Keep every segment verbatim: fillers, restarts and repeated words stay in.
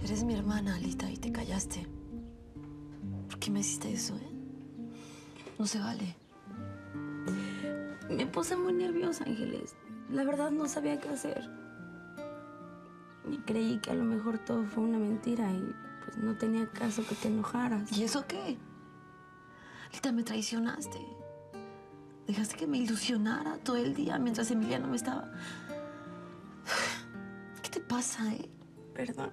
Eres mi hermana, Alita, y te callaste. ¿Por qué me hiciste eso, eh? No se vale. Me puse muy nerviosa, Ángeles. La verdad no sabía qué hacer. Y creí que a lo mejor todo fue una mentira y pues no tenía caso que te enojaras. ¿Y eso qué? Alita, me traicionaste. Dejaste que me ilusionara todo el día mientras Emiliano me estaba... ¿Qué te pasa, eh? Perdón.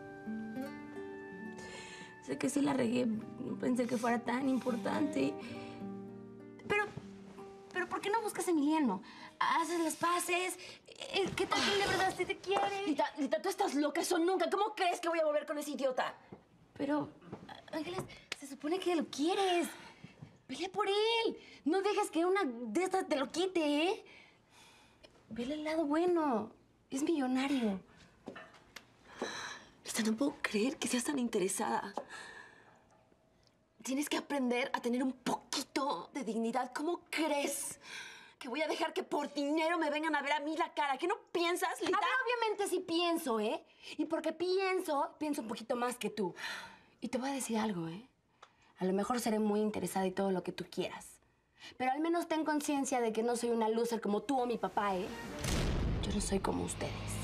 Sé que sí la regué. No pensé que fuera tan importante. Pero, pero ¿por qué no buscas a Emiliano? Haces las paces. ¿Qué tal que de verdad sí te quiere? Lita, Lita, tú estás loca. Eso nunca. ¿Cómo crees que voy a volver con ese idiota? Pero, Ángeles, se supone que lo quieres. Pelea por él. No dejes que una de estas te lo quite, ¿eh? Vele el lado bueno. Es millonario. Lita, no puedo creer que seas tan interesada. Tienes que aprender a tener un poquito de dignidad. ¿Cómo crees que voy a dejar que por dinero me vengan a ver a mí la cara? ¿Qué no piensas, Lita? A ver, obviamente sí pienso, ¿eh? Y porque pienso, pienso un poquito más que tú. Y te voy a decir algo, ¿eh? A lo mejor seré muy interesada y todo lo que tú quieras. Pero al menos ten conciencia de que no soy una loser como tú o mi papá, ¿eh? Yo no soy como ustedes.